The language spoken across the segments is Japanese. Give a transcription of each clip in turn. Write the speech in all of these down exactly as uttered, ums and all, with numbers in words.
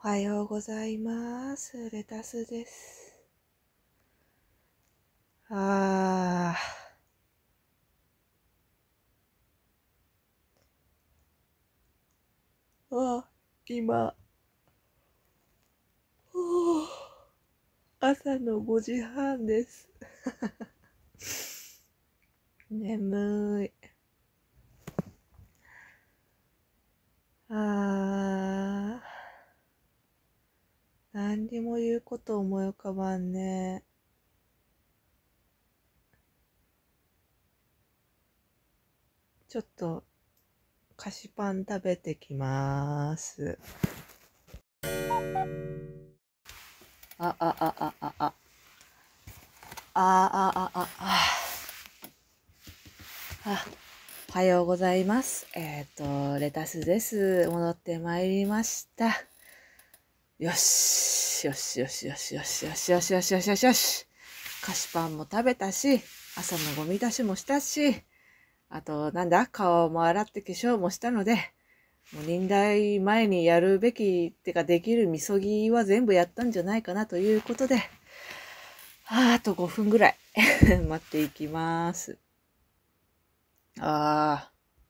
はようございます。レタスです。あーあ、今、ほう朝のごじはんです。眠い。あー、何にも言うこと思い浮かばんね。ちょっと、菓子パン食べてきまーす。あ、あ、あ、あ、あ、あ。あ、あ、あ、あ、あ。あ、おはようございます。えっと、レタスです。戻ってまいりました。よし、よしよしよしよしよしよしよしよしよしよし。菓子パンも食べたし、朝のゴミ出しもしたし、あと、なんだ、顔も洗って化粧もしたので、もう忍耐前にやるべき、ってかできるみそぎは全部やったんじゃないかなということで、ああとごふんぐらい待っていきます。あ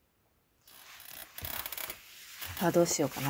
ーあ、どうしようかな。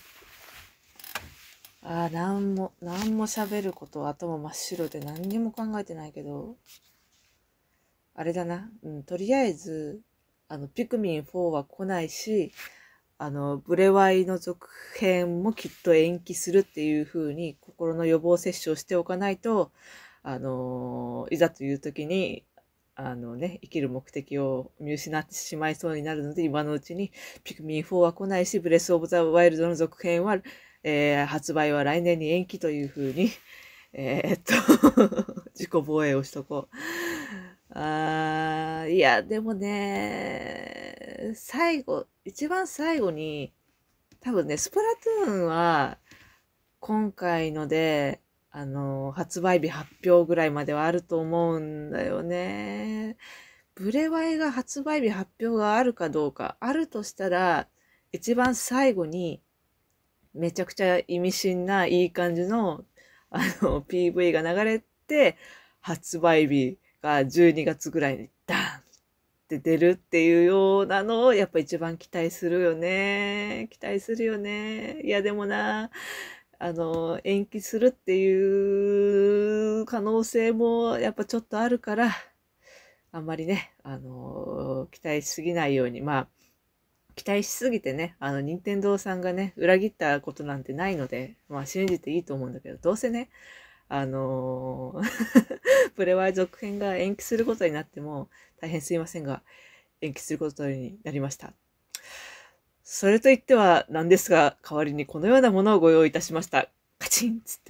ああ、なんも、なんも喋ること頭真っ白で何にも考えてないけど、あれだな、うん、とりあえず、あの、ピクミンフォーは来ないし、あの、ブレワイの続編もきっと延期するっていう風に心の予防接種をしておかないと、あの、いざという時に、あのね、生きる目的を見失ってしまいそうになるので、今のうちにピクミンフォーは来ないし、ブレスオブザワイルドの続編は、えー発売は来年に延期という風に、えーっと自己防衛をしとこう。あー、いや、でもね、最後、一番最後に、多分ね、スプラトゥーンは、今回ので、あの、発売日発表ぐらいまではあると思うんだよね。ブレワイが発売日発表があるかどうか、あるとしたら、一番最後に、めちゃくちゃ意味深ないい感じの、あの、ピーブイ が流れて、発売日がじゅうにがつぐらいにダーンって出るっていうようなのを、やっぱ一番期待するよね。期待するよね。いや、でもな、あの、延期するっていう可能性もやっぱちょっとあるから、あんまりね、あの、期待しすぎないように、まあ、期待しすぎてね、あの、任天堂さんがね、裏切ったことなんてないので、まあ信じていいと思うんだけど、どうせね、あのープレワイ続編が延期することになっても、大変すいませんが、延期することになりました。それといってはなんですが、代わりにこのようなものをご用意いたしました。カチンっつって。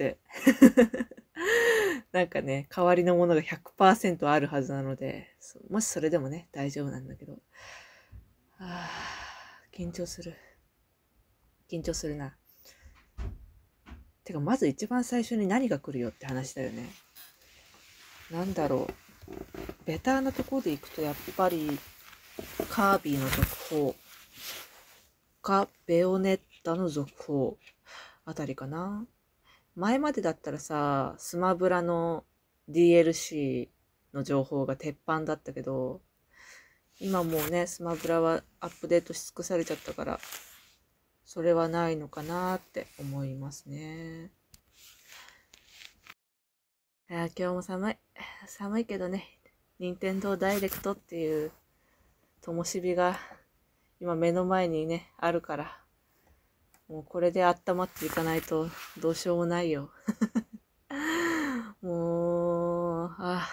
なんかね、代わりのものがひゃくパーセントあるはずなので、もしそれでもね、大丈夫なんだけど。あー、緊張する。緊張するな。てか、まず一番最初に何が来るよって話だよね。なんだろう。ベターなところで行くと、やっぱり、カービィの続報か、ベヨネッタの続報あたりかな。前までだったらさ、スマブラの ディーエルシー の情報が鉄板だったけど、今もうね、スマブラはアップデートし尽くされちゃったから、それはないのかなって思いますね。いや、今日も寒い。寒いけどね、任天堂ダイレクトっていう灯火が今目の前にね、あるから、もうこれで温まっていかないとどうしようもないよ。もう、あ、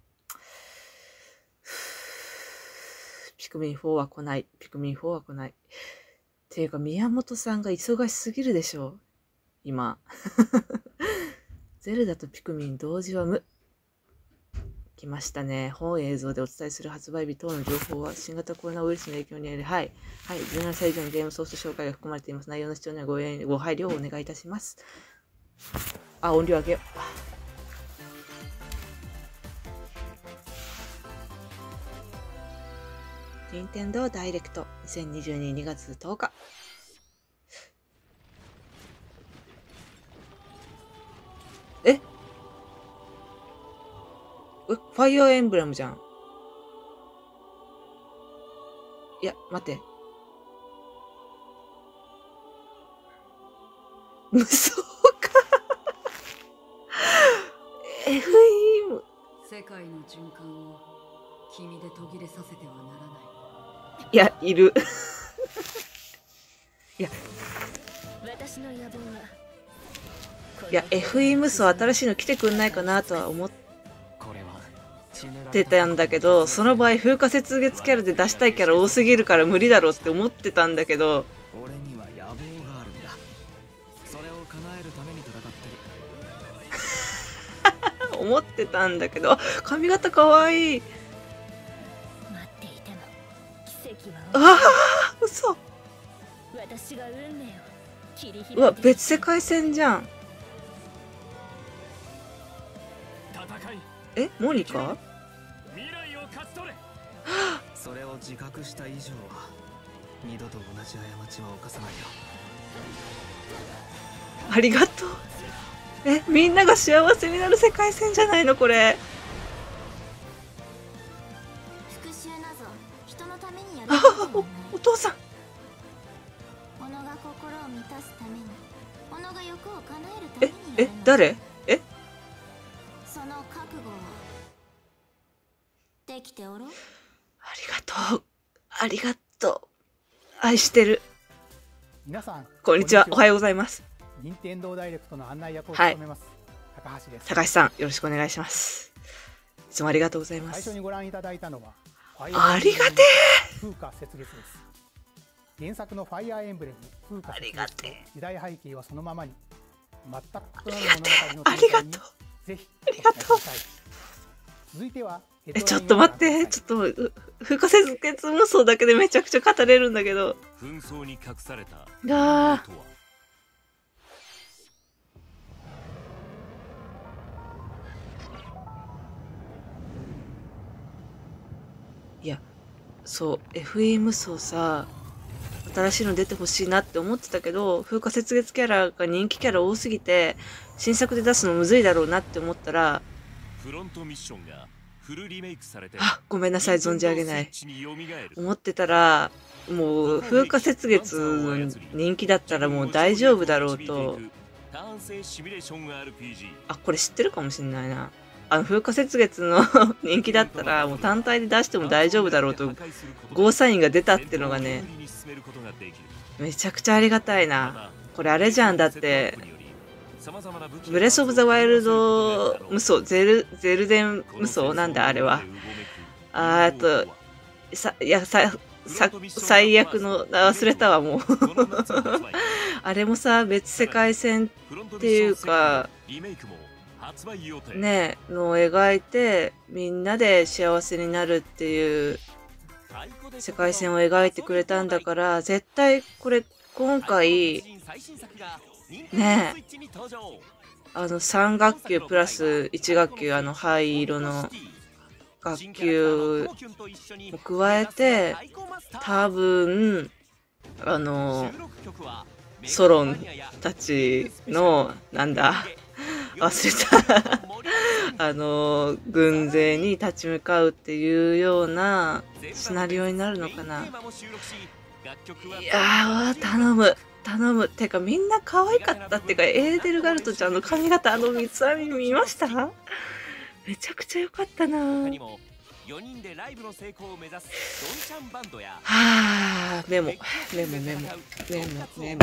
ピクミンフォーは来ない。ピクミンフォーは来ない。っていうか、宮本さんが忙しすぎるでしょ。今。ゼルダとピクミン同時は無。来ましたね。本映像でお伝えする発売日等の情報は新型コロナウイルスの影響により、はい。はい。じゅうななさい以上のゲームソフト紹介が含まれています。内容の視聴にはごご配慮をお願いいたします。あ、音量上げよう。任天堂ダイレクトにせんにじゅうにねんにがつとおか。 ファイアーエンブレムじゃん。いや、待って。無双か。エフイーム。 世界の循環を君で途切れさせてはならない。 いや、いる。いや、 私の野望は、 いや、エフイームス新しいの来てくんないかなとは思ってたんだけど、その場合風化雪月キャラで出したいキャラ多すぎるから無理だろうって思ってたんだけど、 俺には野望があるんだ。それを叶えるために戦ってる。 思ってたんだけど、あ、髪型かわいい。 待っていても奇跡はああ、嘘。 私が運命を切り開いて。 うわ、別世界線じゃん。え、モニカ？ 未来を勝ち取れ。それを自覚した以上は二度と同じ過ちは犯さないよ。 ありがとう。え、みんなが幸せになる世界線じゃないのこれ。 復讐なぞ人のためにやるあことあ、お、お父さん。 己が心を満たすために、己が欲を叶えるたえめにやるの、 え、誰？え、 その覚悟はできておろう。 ありがとう。ありがとう。愛してる。 皆さん、 こんにちは。おはようございます。 任天堂ダイレクトの案内役を務めます、高橋です。 高橋さん、よろしくお願いします。いつもありがとうございま最す。 初にご覧いただいたのは、 ありがて風化雪月です。原作のファイアーエンブレム風化雪月と時代背景はそのままに、全く異なる物語のありがとう。 ぜひありがとう。 続いては、 え、ちょっと待って、ちょっと、う風化雪月無双だけでめちゃくちゃ語れるんだけど。 紛争に隠されたあー。いや、そう、エフイー 無双さ、新しいの出てほしいなって思ってたけど、風化雪月キャラが人気キャラ多すぎて、新作で出すのむずいだろうなって思ったら、 フロントミッションがフルリメイクされて、 あ、ごめんなさい、存じ上げない。思ってたら、もう、風化雪月の人気だったらもう大丈夫だろうと。あ、これ知ってるかもしんないな。あの、風化雪月の人気だったら、もう単体で出しても大丈夫だろうと、ゴーサインが出たってのがね、めちゃくちゃありがたいな。これあれじゃん、だって、ブレスオブザワイルド無双、ゼル、ゼルデン無双なんだあれは。あーと、さ、いや、さ、さ、最悪の、あ忘れたわ、もう。あれもさ、別世界線っていうか、ねえ、のを描いて、みんなで幸せになるっていう世界線を描いてくれたんだから、絶対これ、今回、ねえ、あのさん学級プラスいち学級、あの灰色の学級も加えて、多分あのソロンたちのなんだ忘れたあの軍勢に立ち向かうっていうようなシナリオになるのかな。いやー頼む頼む。てかみんな可愛かったってか、エーデルガルトちゃんの髪型、あの三つ編み見ました？めちゃくちゃ良かったな。はあ、メモメモメモメモメモ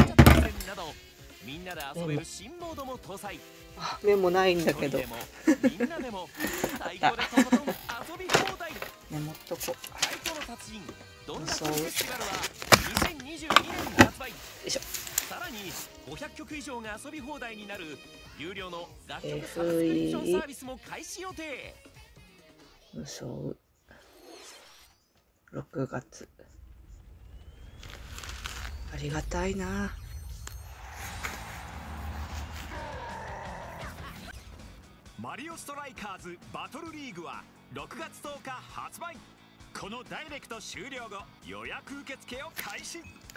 あ、メモないんだけどあったメモっとこそうよいしょ。 さらにごひゃくきょく以上が遊び放題になる有料の楽曲サブスクリプションサービスも開始予定。 無双ろくがつありがたいな。 マリオストライカーズバトルリーグはろくがつとおか発売。このダイレクト終了後、予約受付を開始。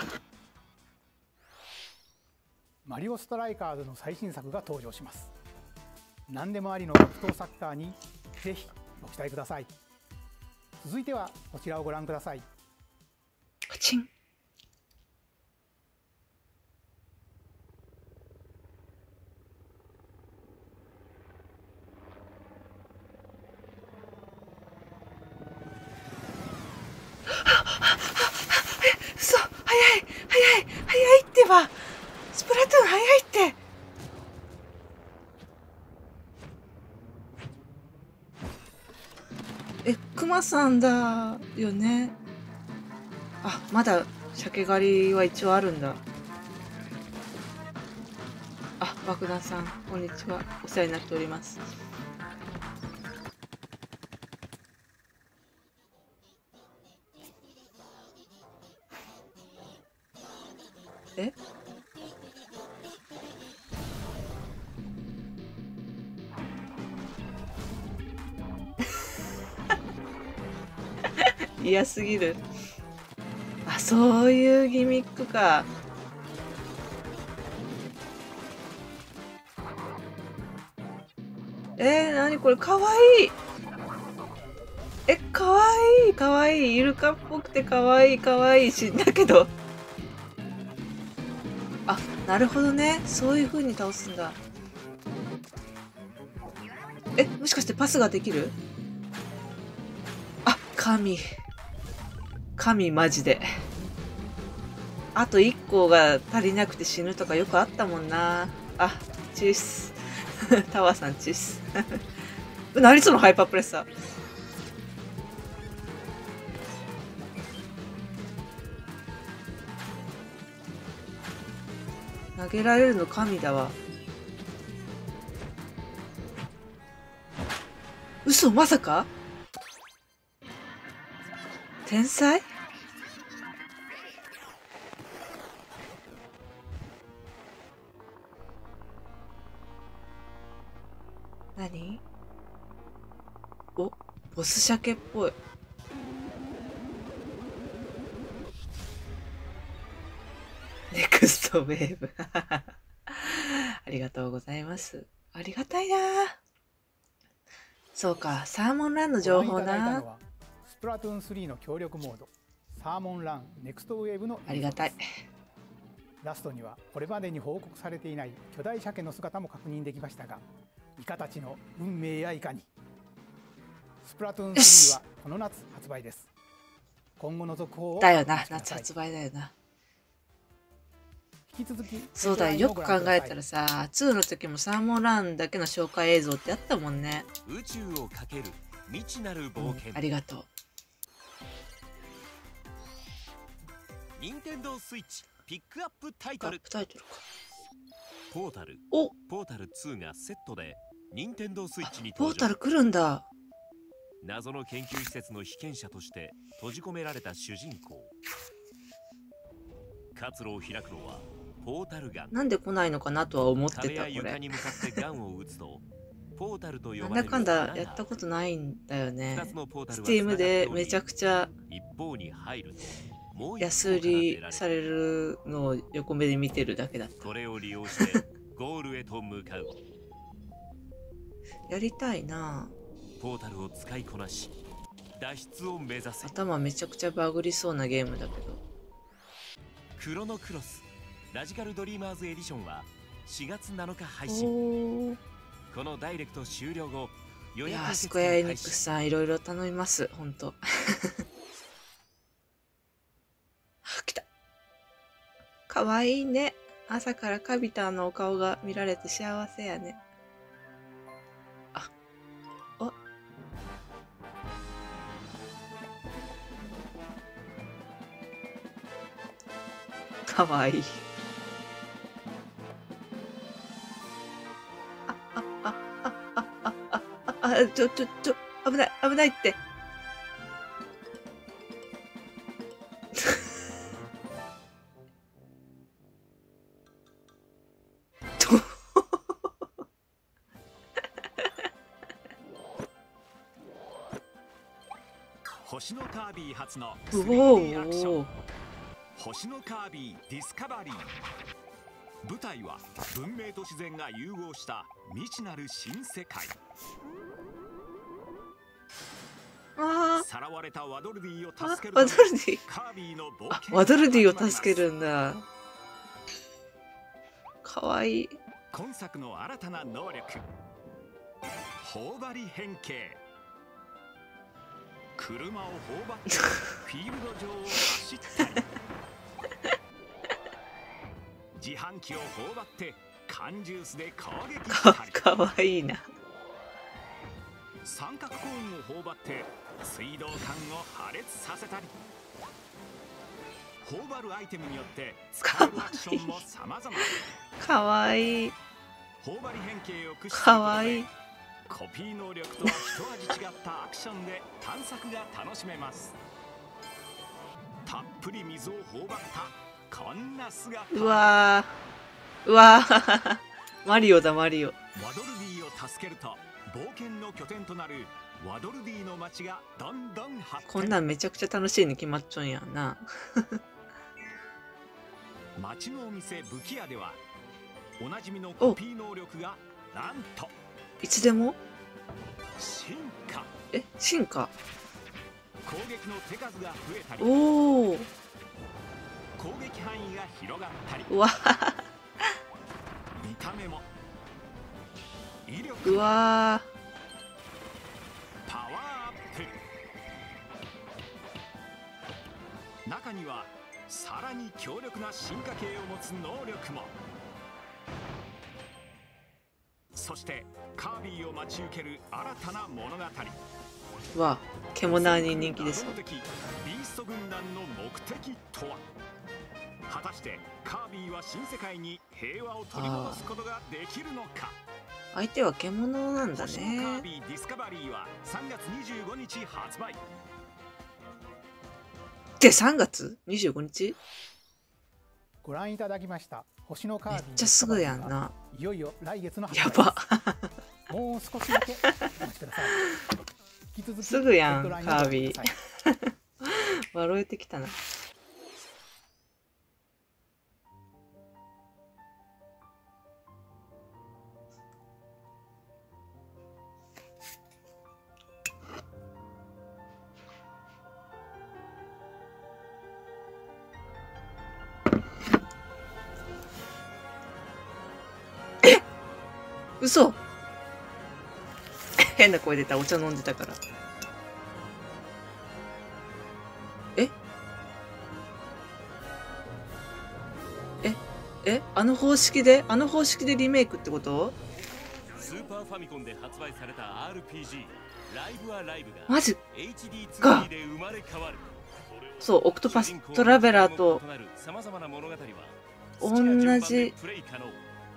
マリオストライカーズの最新作が登場します。何でもありの格闘サッカーにぜひご期待ください。続いてはこちらをご覧ください。 カチン。嘘、早い早い早いってば、スプラトゥーン早いって。え、クマさんだよね。あ、まだ鮭狩りは一応あるんだ。あ、爆弾さん、こんにちは。お世話になっております。え嫌すぎる。あ、そういうギミックか。えー、なにこれ、かわいい。え、かわいい、かわいい。イルカっぽくてかわいい、かわいいし、だけど。あ、なるほどね。そういう風に倒すんだ。え、もしかしてパスができる？あ、神。神マジで。あといっこが足りなくて死ぬとかよくあったもんな。あ、チース。タワーさんチース。何そのハイパープレッサー。投げられるの神だわ。嘘、まさか？天才？何？お、ボス鮭っぽい。ネクストウェーブ。ありがとうございます。ありがたいな。そうか、サーモンランの情報な。 スプラトゥーンスリーの協力モード、サーモンランネクストウェーブのありがたい。 ラストにはこれまでに報告されていない巨大鮭の姿も確認できましたが、イカたちの運命やいかに。スプラトゥーンスリーはこの夏発売です。今後の続報をだよな、夏発売だよな。 引き続きそうだよ、よく考えたらさ、ツーの時もサーモンランだけの紹介映像ってあったもんね。 宇宙をかける未知なる冒険、 うん、ありがとう。 任天堂スイッチピックアップタイトル。 タイトルか。 ポータル。 お、 ポータルツーがセットで任天堂スイッチにポ登場。 ータル来るんだ。 謎の研究施設の被験者として閉じ込められた主人公。活路を開くのはポータルガン。 なんで来ないのかなとは思ってた。これ壁や床に向かってガンを撃つとポータルと呼ばれる。 なんだかんだやったことないんだよね。 スティームでめちゃくちゃ一方に入るともう安売りされるのを横目で見てるだけだった。 これを利用してゴールへと向かう。 やりたいな。 ポータルを使いこなし脱出を目指せ。 頭めちゃくちゃバグりそうなゲームだけど。 クロノクロスラジカルドリーマーズエディションはしがつなのか配信。このダイレクト終了後予約受付開始。いやー、スクエアエニックスさんいろいろ頼みます、ほんと。来た。かわいいね。朝からカビターのお顔が見られて幸せやね。あ、お。かわいい。あ、あ、あ、あ、あ、あ、あ、あ、ちょ、ちょ、ちょ、危ない、危ないって。 星のカービィ初のうスリーディー アクショおン、星のカービィディスカバリー。舞台は文明と自然が融合した未知なる新世界。 あさらわれたワドルディをあ、 助けるワドルディ。 カービィの冒あ、 険ワドルディをが始まります助けるんだ。かわいい。 今作の新たな能力、頬張り変形。車を頬張ってフィールド上を走ったり自販機を頬張って缶ジュースで攻撃かしたり、 かわいいな。 三角コーンを頬張って水道管を破裂させたり、頬張るアイテムによって使えるアクションも様々。 かわいい。 頬張り変形を駆使するかことでわいい。 コピー能力とは一味違ったアクションで探索が楽しめます。たっぷり水を頬張ったこんな姿。 うわー。うわー。マリオだ、マリオ。 ワドルディを助けると冒険の拠点となるワドルディの街がどんどん発展。 こんなんめちゃくちゃ楽しいに決まっちゃうんやな。 街のお店武器屋ではおなじみのコピー能力がなんといつでも進化。 え、進化。 攻撃の手数が増えたりおお。 攻撃範囲が広がったり、 うわ見た目も威力うわパワーアップ。中にはさらに強力な進化系を持つ能力も。そしてカービィを待ち受ける新たな物語。 ー。わ、獣に人気です。 謎の敵ビースト軍団の目的とは。果たしてカービィは新世界に平和を取り戻すことができるのか。 相手は獣なんだ星のカーね。 ビィディスカバリーはさんがつにじゅうごにち発売。 で、さんがつにじゅうごにち。 ご覧いただきました星のカービィめっちゃすぐやんな。 いよいよ来月の発売やば。 もう少しだけお待ちください。引き続きすぐやんヘッドラインをご覧くださいカービ笑えてきたな。え、嘘。変な声出た。お茶飲んでたから。えええあの方式であの方式でリメイクってこと？ スーパーファミコンで発売された アールピージー ライブはライブがマジエイチディーツーディー で生まれ変わる。 そう、オクトパストラベラーと様々な物語は同好きな順番でじ。 プレイ可能。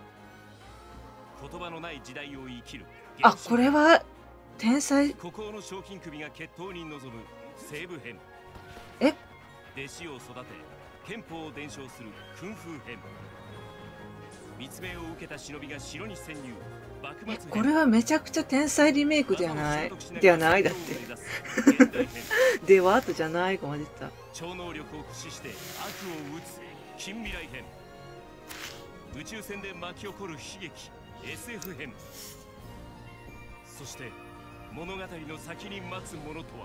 言葉のない時代を生きる。 あ、これは天才。 孤高の賞金首が決闘に臨む西部編。 え弟子を育て憲法を伝承する訓風編。密命を受けた忍びが城に潜入。幕末え編。 これはめちゃくちゃ天才リメイクではないではないだって現代編。 ではとじゃないかまで言った。 超能力を駆使して悪を打つ近未来編。宇宙船で巻き起こる悲劇 エスエフ 編。そして物語の先に待つものとは。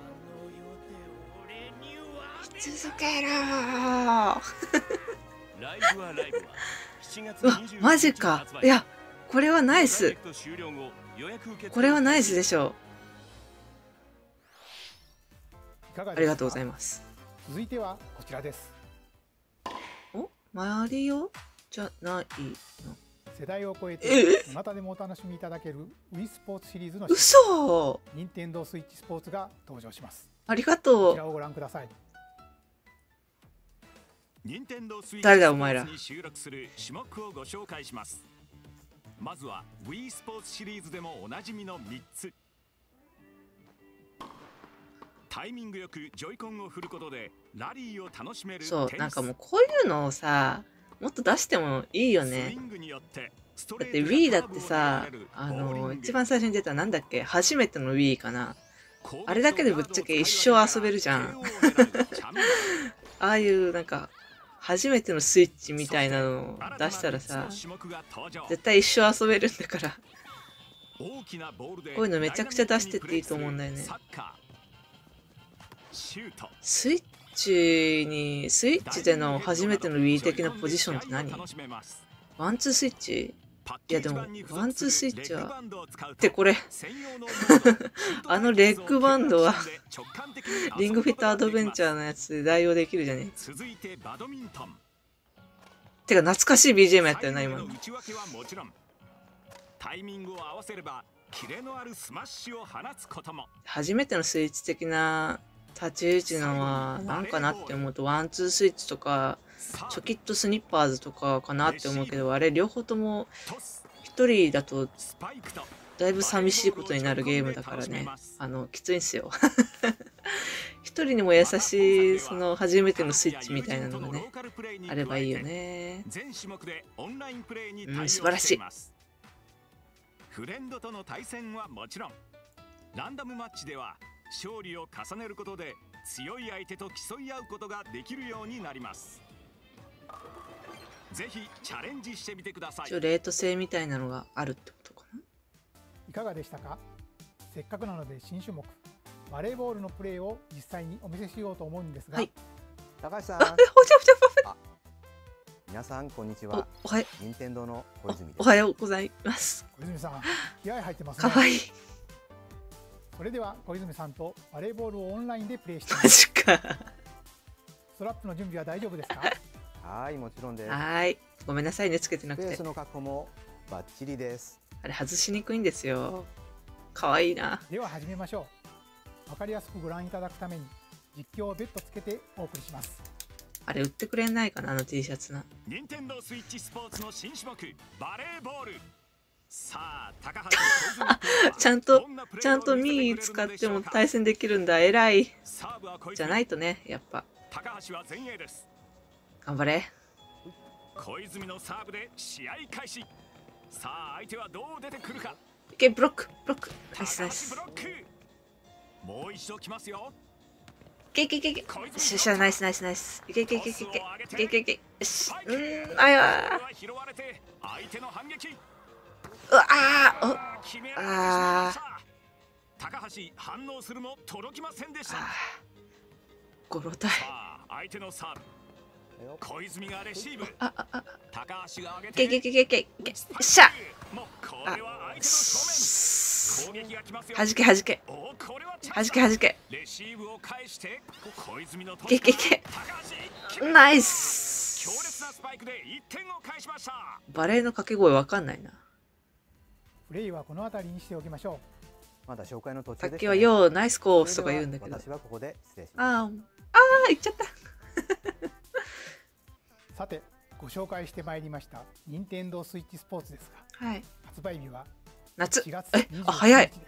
続けろー。 ライブはライブはしちがつうわにじゅうマジか。いやこれはナイス。これはナイスでしょう。 いかがですか。 ありがとうございます。 続いてはこちらです。 おマリオじゃないの。 世代を超えてえどなたでもお楽しみいただける Wii スポーツシリーズの嘘。 任天堂スイッチスポーツが登場します。 ありがことちらう。 をご覧ください。 任天堂スイッチ誰だお前らスポーツに収録する種目をご紹介します。まずは Wii スポーツシリーズでもおなじみのみっつ。タイミングよくジョイコンを振ることでラリーを楽しめるそうテニス。 なんかもうこういうのをさもっと出してもいいよスイね。 ングによってストだってレート Wii だやカーブをってさ投げられるあボーリングの一番最初に出たなんだっけ初めての Wii かな。 攻撃あれだけでぶっちゃけ一生遊べるじゃん。 ケーオーを狙うチャンバーああいうなんか初めてのスイッチみたいなのを出したらさそして新たなみっつの種目が登場。 絶対一生遊べるんだから。 大きなボールでこういうのめちゃくちゃ出してっていいと思うんだよねサッカーシュート。 スイッチに、スイッチでの初めての Wii 的なポジションって何？ワンツースイッチ？いやでも、ワンツースイッチは、ってこれ、あのレッグバンドは、リングフィットアドベンチャーのやつで代用できるじゃねえ。てか懐かしい ビージーエム やったよな、今の。 タイミングを合わせればキレのあるスマッシュを放つことも。 初めてのスイッチ的な立ち位置のは何かなって思うと、ワンツースイッチとかチョキッとスニッパーズとかかなって思うけど、あれ両方とも一人だとだいぶ寂しいことになるゲームだからね、あのきついんすよ。一人にも優しいその初めてのスイッチみたいなのがねあればいいよね。うん、素晴らしい。 フレンドとの対戦はもちろん、ランダムマッチでは勝利を重ねることで強い相手と競い合うことができるようになります。ぜひチャレンジしてみてください。 一応レート制みたいなのがあるってことかな。 いかがでしたか？せっかくなので新種目バレーボールのプレーを実際にお見せしようと思うんですが、はい、 高橋さん、 あ、ほちゃほちゃ。 皆さんこんにちは。 おはよう。任天堂の小泉です。 おはようございます。 小泉さん、気合入ってますね。 かわいい。 それでは小泉さんとバレーボールをオンラインでプレイしてみマます。 ジか。 ストラップの準備は大丈夫ですか？ はい、もちろんです。 はい。ごめんなさいね、つけてなくて。 ベースの格好もバッチリです。 あれ外しにくいんですよ。かわいいな。 では始めましょう。わかりやすくご覧いただくために実況を別途つけてお送りします。 あれ売ってくれないかな、あの T シャツな。 任天堂スイッチスポーツの新種目バレーボール。さあ、高橋ちゃんとちゃんとミー使っても対戦できるんだ。偉い。じゃないとね、やっぱ。 高橋は前衛です。 頑張れ。 小泉のサーブで試合開始。さあ、相手はどう出てくるか。 いけ、ブロックブロック。ナイスナイス。 もう一度来ますよ。 いけいけいけいけ。しゃしゃ、ナイスナイスナイス。いけいけいけいけいけいけいけいけ。よし。うーん、あやー。うわあー、おあー。 高橋反応するも届きませんでした。 ゴロタイ。 相手のサーブ。小泉がレシーブ。 あああ。 高橋が上げて。いけいけいけいけいけ。よっしゃ。あ。はじけはじけ。はじけはじけ。 レシーブを返して小泉のいけいけいけ。ナイス。 強烈なスパイクでいってんを返しました。 バレーの掛け声わかんないな。 プレイはこの辺りにしておきましょう。まだ紹介の途中で、ね。 さっきはようナイスコースとか言うんだけど。 私はここで失礼します。 ああ、ああ、言っちゃった。 さて、ご紹介してまいりました任天堂スイッチスポーツですが、 はい、 発売日は夏。 しがつえ、 にじゅうあ、早い。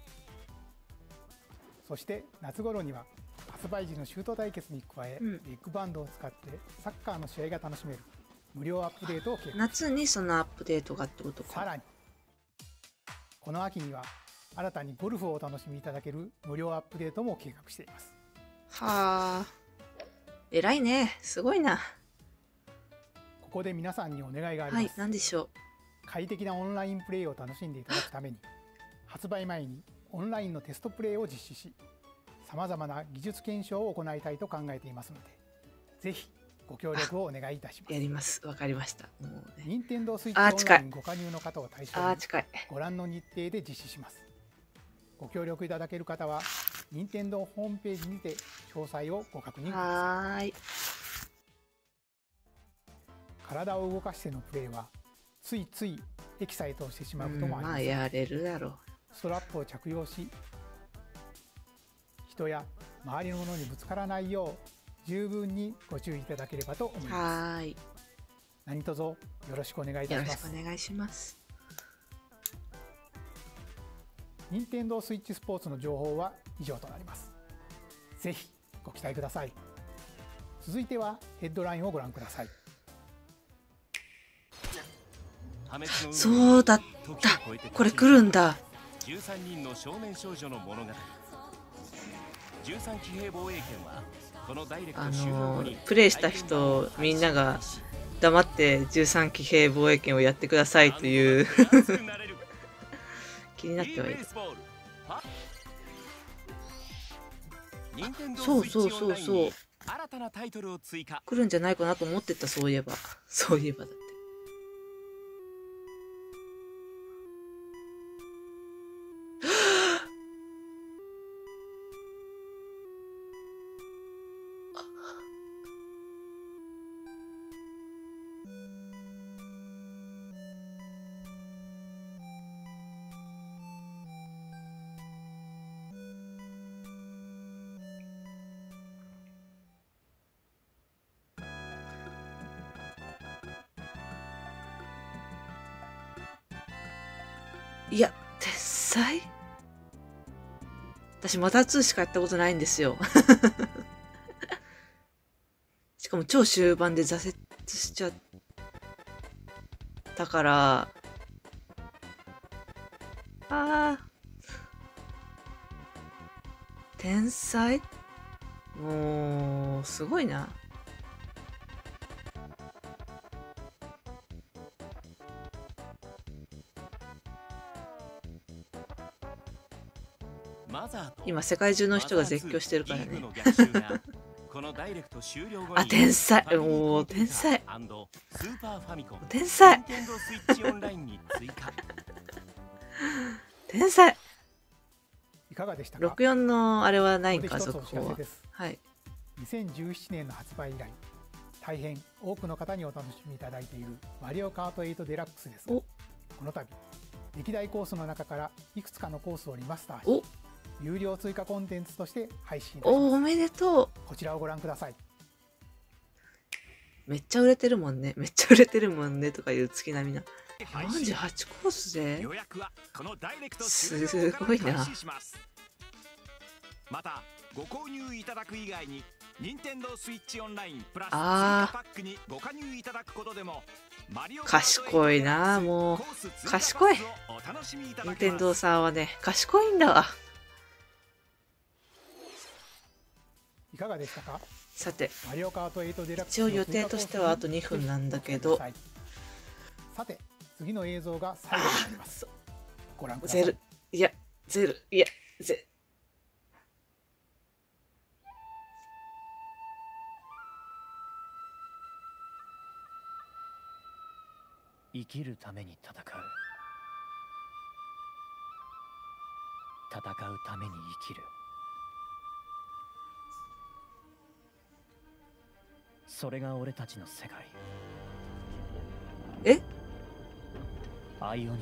そして夏頃には発売時のシュート対決に加え、うん、ビッグバンドを使ってサッカーの試合が楽しめる無料アップデートを計画。 夏にそのアップデートがってことか。 さらにこの秋には新たにゴルフをお楽しみいただける無料アップデートも計画しています。 はあ、偉いね。すごいな。 ここで皆さんにお願いがあります。 はい、何でしょう。 快適なオンラインプレイを楽しんでいただくために発売前にオンラインのテストプレイを実施し、さまざまな技術検証を行いたいと考えていますので、ぜひご協力をお願いいたします。 やります。わかりました。もうね、 任天堂スイッチオンラインご加入の方を対象にご覧の日程で実施します。ご協力いただける方は任天堂ホームページにて詳細をご確認ください。 はーい。 体を動かしてのプレーはついついエキサイトをしてしまうこともあります。 まあやれるだろう。 ストラップを着用し、人や周りのものにぶつからないよう十分にご注意いただければと思います。 はい。 何卒よろしくお願いいたします。 よろしくお願いします。 任天堂スイッチスポーツの情報は以上となります。ぜひご期待ください。続いてはヘッドラインをご覧ください。 そうだった。これ来るんだ。 じゅうさんにんの少年少女の物語。じゅうさん騎兵防衛権はこのダイレクト終了後に、 あのプレイした人みんなが黙ってじゅうさん騎兵防衛権をやってくださいという気になってはいる。 そうそうそうそう。 新たなタイトルを追加。 来るんじゃないかなと思ってた、そういえば。そういえばだって。いや、天才？私またにしかやったことないんですよ。しかも超終盤で挫折しちゃったから、ああ。天才？もう、すごいな。今世界中の人が絶叫してるからね。あ、天才。おお、天才。天才。天才。 いかがでしたか？ ろくじゅうよんのあれはないんか、続報は。はい。 にせんじゅうななねんの発売以来、大変多くの方にお楽しみいただいているマリオカートエイトデラックスですが、この度歴代コースの中からいくつかのコースをリマスターし、有料追加コンテンツとして配信いたします。 お、おめでとう。 こちらをご覧ください。 めっちゃ売れてるもんね。めっちゃ売れてるもんねとかいう月並みな。よんじゅうはちコースで？すごいな。 またご購入いただく以外に任天堂スイッチオンラインプラス追加パックにご加入いただくことでも賢いな。もう賢い。任天堂さんはね、賢いんだわ。 いかがでしたか？ さて、 マリオカートエイトデラックス一応予定としてはあとにふんなんだけど、 さて次の映像が最後になります。ご覧ください。 ゼル、いやゼル、いやゼ生きるために戦う。戦うために生きる。それが俺たちの世界。 え？ アイオニオン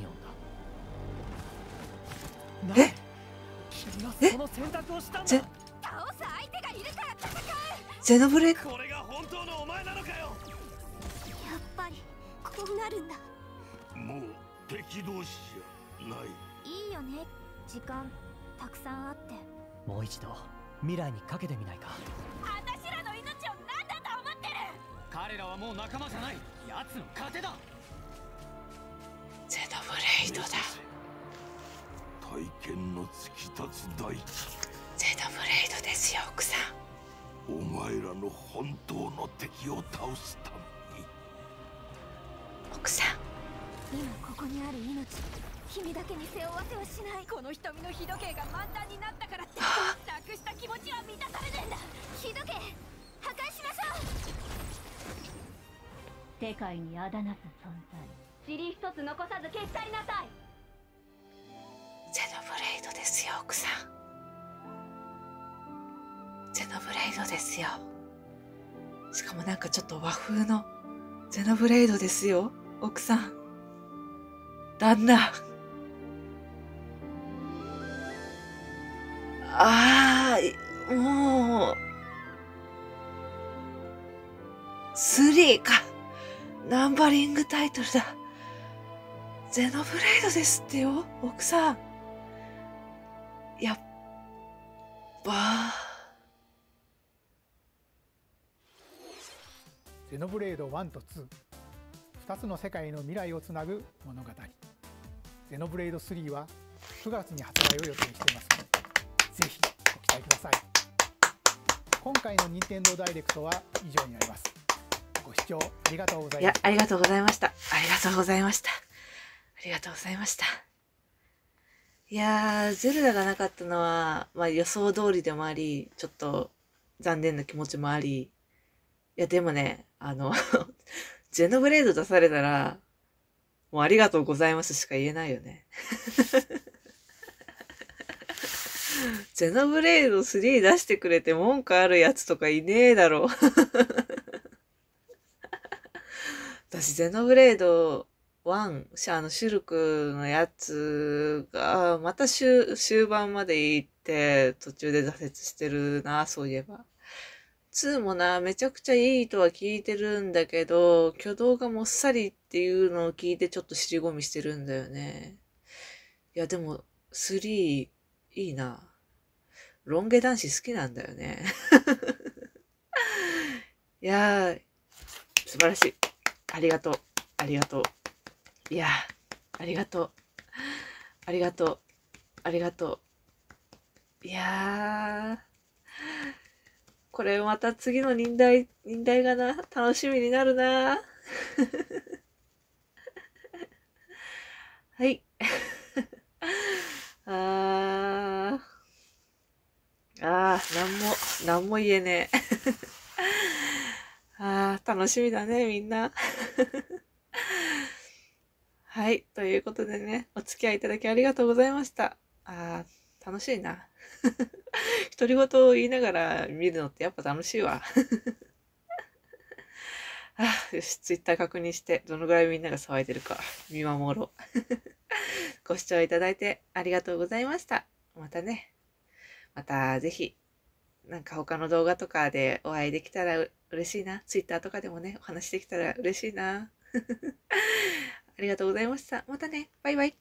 だ。 え？ 君はその選択をしたんだ。 倒す相手がいるから戦う。 ゼノブレ？ これが本当のお前なのかよ。 やっぱりこうなるんだ。 もう敵同士じゃない。 いいよね、時間たくさんあって。 もう一度未来にかけてみないか。 私らの命を何だと思ってる。 彼らはもう仲間じゃない。奴の糧だ。 ゼノブレイドだ。 体験の突き立つ大地。 ゼノブレイドですよ、奥さん。 お前らの本当の敵を倒すために。 奥さん、 今ここにある命、君だけに背負わせはしない。この瞳の日時計が満タンになったからってなくした気持ちは満たされねえんだ。日時計破壊しましょう。 世界にあだなす存在、塵一つ残さず消し去りなさい。 ゼノブレイドですよ、奥さん。ゼノブレイドですよ。しかもなんかちょっと和風のゼノブレイドですよ、奥さん。旦那。ああ、もうスリーか。ナンバリングタイトルだ。ゼノブレイドですってよ、奥さん。やっばー。 ゼノブレイドワンとツー、ふたつの世界の未来をつなぐ物語。ゼノブレイドスリーはくがつに発売を予定していますので、ぜひご期待ください。今回の任天堂ダイレクトは以上になります。ご視聴ありがとうございました。 いや、ありがとうございました。ありがとうございました。ありがとうございました。 いやー、ゼルダがなかったのは、まあ予想通りでもあり、ちょっと残念な気持ちもあり。いや、でもね、あの、ゼノブレード出されたら、もうありがとうございますしか言えないよね。ゼノブレードスリー出してくれて文句あるやつとかいねえだろ。私、ゼノブレードワン、あの、シュルクのやつが、また終、終盤まで行って、途中で挫折してるな、そういえば。ツーもな、めちゃくちゃいいとは聞いてるんだけど、挙動がもっさりっていうのを聞いてちょっと尻込みしてるんだよね。いや、でも、スリー、いいな。ロン毛男子好きなんだよね。いやー、素晴らしい。ありがとう。ありがとう。いやー、ありがとう。ありがとう。ありがとう。いやー、これまた次の忍耐、忍耐がな、楽しみになるな。はい。あー。あー、なんも、なんも言えねえ。あー、楽しみだね、みんな。はい。ということでね、お付き合いいただきありがとうございました。あー、楽しいな。独り言を言いながら見るのってやっぱ楽しいわ。あ、よし、ツイッター確認して、どのぐらいみんなが騒いでるか見守ろう。ご視聴いただいてありがとうございました。またね、またぜひ、なんか他の動画とかでお会いできたら嬉しいな。ツイッターとかでもね、お話できたら嬉しいな。ありがとうございました。またね、バイバイ。